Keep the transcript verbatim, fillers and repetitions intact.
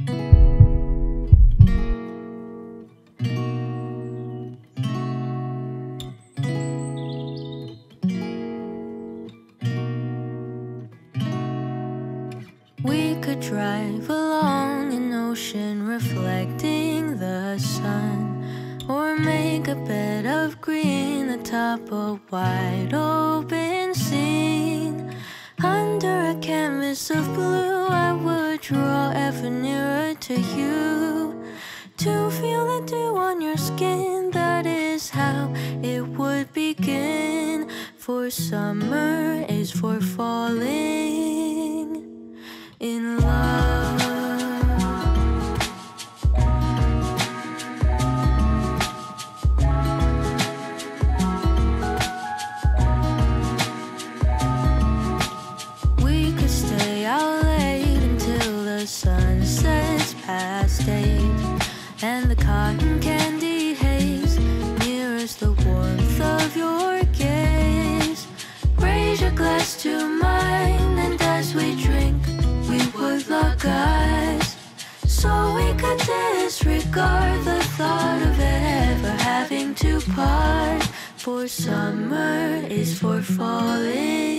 We could drive along an ocean reflecting the sun, or make a bed of green atop a wide open scene. Under a canvas of blue, I would draw ever nearer to you, to feel the dew on your skin. That is how it would begin. For summer is for falling in love. We could stay out late until the sun sets past eight, and the cotton candy haze mirrors the warmth of your gaze. Raise your glass to mine, and as we drink, we would lock eyes, so we could disregard the thought of ever having to part. For summer is for falling